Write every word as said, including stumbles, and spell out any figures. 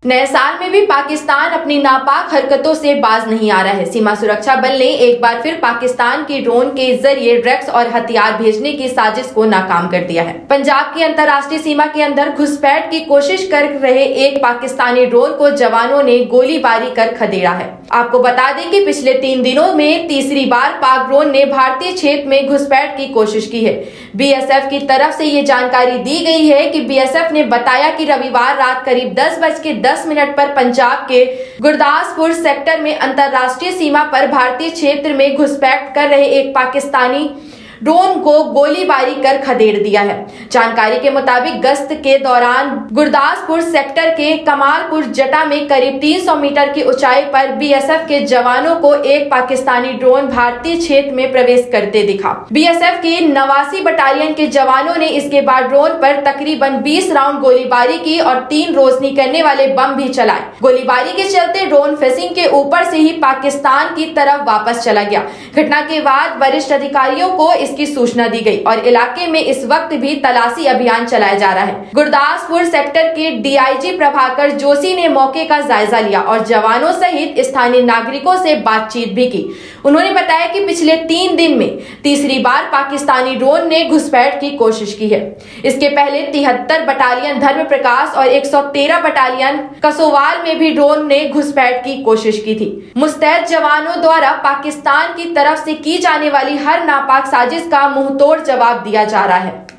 नए साल में भी पाकिस्तान अपनी नापाक हरकतों से बाज नहीं आ रहा है। सीमा सुरक्षा बल ने एक बार फिर पाकिस्तान की ड्रोन के जरिए ड्रग्स और हथियार भेजने की साजिश को नाकाम कर दिया है। पंजाब की अंतर्राष्ट्रीय सीमा के अंदर घुसपैठ की कोशिश कर रहे एक पाकिस्तानी ड्रोन को जवानों ने गोलीबारी कर खदेड़ा है। आपको बता दें कि पिछले तीन दिनों में तीसरी बार पाक ड्रोन ने भारतीय क्षेत्र में घुसपैठ की कोशिश की है। बीएसएफ की तरफ से ये जानकारी दी गई है कि बीएसएफ ने बताया कि रविवार रात करीब दस बज के दस मिनट पर पंजाब के गुरदासपुर सेक्टर में अंतर्राष्ट्रीय सीमा पर भारतीय क्षेत्र में घुसपैठ कर रहे एक पाकिस्तानी ड्रोन को गोलीबारी कर खदेड़ दिया है। जानकारी के मुताबिक गश्त के दौरान गुरदासपुर सेक्टर के कमालपुर जटा में करीब तीन सौ मीटर की ऊंचाई पर बीएसएफ के जवानों को एक पाकिस्तानी ड्रोन भारतीय क्षेत्र में प्रवेश करते दिखा। बीएसएफ की नवासी बटालियन के जवानों ने इसके बाद ड्रोन पर तकरीबन बीस राउंड गोलीबारी की और तीन रोशनी करने वाले बम भी चलाए। गोलीबारी के चलते ड्रोन फेसिंग के ऊपर से ही पाकिस्तान की तरफ वापस चला गया। घटना के बाद वरिष्ठ अधिकारियों को की सूचना दी गई और इलाके में इस वक्त भी तलाशी अभियान चलाया जा रहा है। गुरदासपुर सेक्टर के डीआईजी प्रभाकर जोशी ने मौके का जायजा लिया और जवानों सहित स्थानीय नागरिकों से बातचीत भी की। उन्होंने बताया कि पिछले तीन दिन में तीसरी बार पाकिस्तानी ड्रोन ने घुसपैठ की कोशिश की है। इसके पहले तिहत्तर बटालियन धर्म प्रकाश और एक सौ तेरह बटालियन कसोवाल में भी ड्रोन ने घुसपैठ की कोशिश की थी। मुस्तैद जवानों द्वारा पाकिस्तान की तरफ से की जाने वाली हर नापाक साजिश का मुंहतोड़ जवाब दिया जा रहा है।